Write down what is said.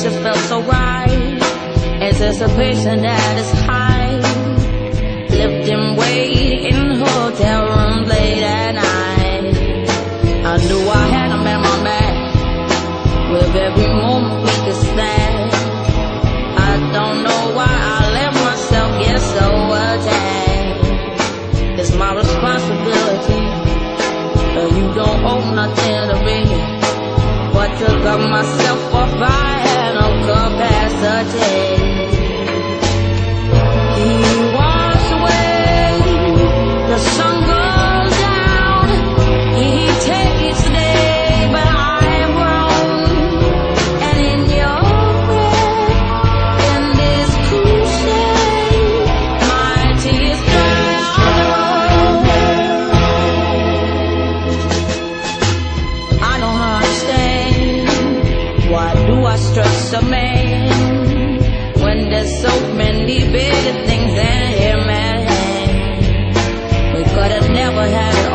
just felt so right. Anticipation that is high. Lifting weight in hotel rooms late at night. I knew I had a man on that. With every moment we could stand. I don't know why I let myself get so attached. It's my responsibility, but you don't owe nothing to me. But to love myself if I had no capacity. He walks away, the sun goes down. He takes the day, but I am grown. And in your breath, in this cool shade, my tears dry on the road. I don't understand, why do I stress a man when there's so many bigger things than him at hand? We could have never had